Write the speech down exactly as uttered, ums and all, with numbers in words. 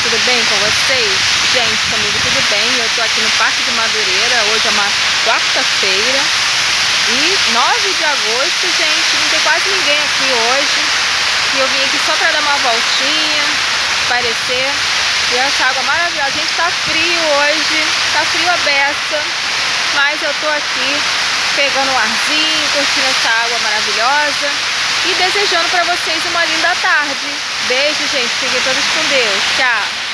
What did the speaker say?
tudo bem com vocês? Gente, comigo tudo bem, eu tô aqui no Parque de Madureira, hoje é uma quarta-feira e nove de agosto, gente, não tem quase ninguém aqui hoje e eu vim aqui só pra dar uma voltinha, espairecer e essa água maravilhosa. Gente, tá frio hoje, tá frio a beça, mas eu tô aqui pegando um arzinho, curtindo essa água maravilhosa e desejando para vocês uma linda tarde. Beijo, gente. Fiquem todos com Deus. Tchau.